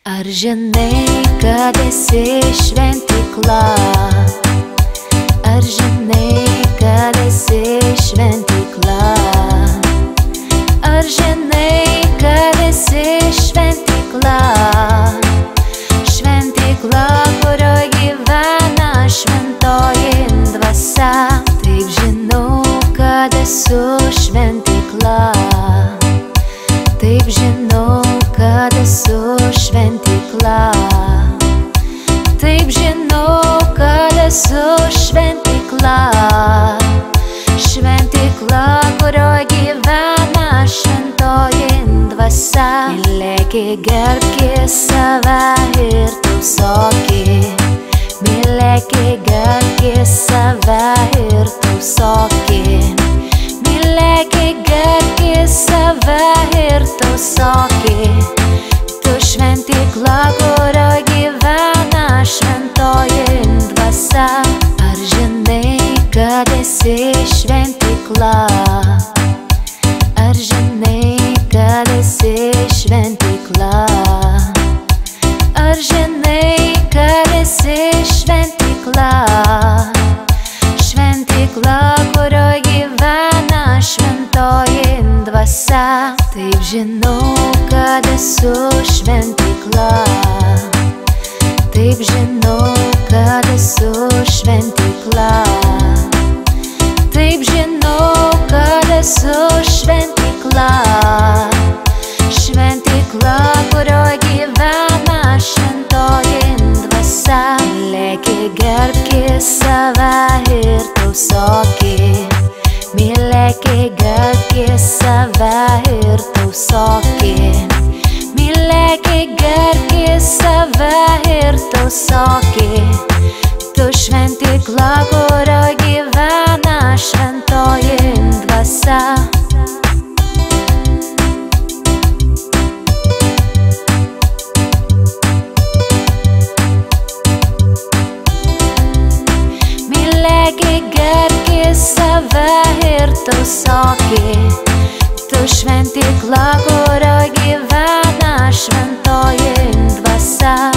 Ar žinai, kad esi šventykla? Ar žinai, kad esi šventykla? Ar žinai, kad esi šventykla? Šventykla, kurioje gyvena šventoji dvasia. Taip žinau, kad esu šventykla. Taip žinau, kad esu šventykla. Taip žinau, kad esu šventykla. Šventykla, kurioje gyvena šventoji dvasia. Mylėki, gerbki save ir tausoki. Mylėki, gerbki save ir tausoki. Mylėki, gerbki save ir tausoki. Tu šventykla, kurioje gyvena šventoji dvasia. Ar žinai, kad esi šventykla? Ar žinai, kad esi šventykla? Ar žinai, kad esi šventykla? Šventykla, kurioje gyvena šventoji dvasia. Taip žinau, kad esu šventykla. Taip žinau, kad esu šventykla. Taip žinau, kad esu šventykla. Šventykla, kurioje gyvena šventoji dvasia. Mylėki, gerbki save ir tausoki. Mylėki, gerbki save ir tausoki. Mylėki, gerbki save ir tausoki. Tu šventykla, kurioje gyvena šventoji dvasia. Mylėki, gerbki save ir tausoki. Tu šventykla, kurioje gyvena šventoji dvasia.